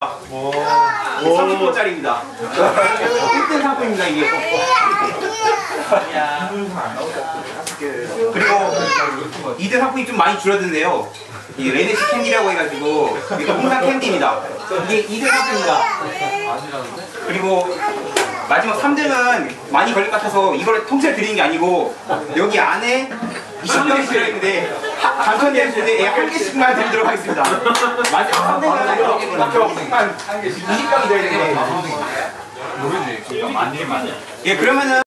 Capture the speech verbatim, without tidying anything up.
삼십 호짜리입니다. 일 등 상품입니다 이게. 그리고 이 등 상품이 좀 많이 줄어드는데요. 이 레드시 캔디라고 해가지고 이게 홍삼 캔디입니다. 이게 이 등 상품입니다. 그리고 마지막 삼 등은 많이 걸릴 것 같아서 이걸 통째로 드리는 게 아니고 여기 안에 이십 병이 들어있는데 당첨되는데 한 개씩만 드리도록 하겠습니다. 마지막 삼 등은 한 이십 병이 들어있는데 모르지. 많이 많이. 예 그러면은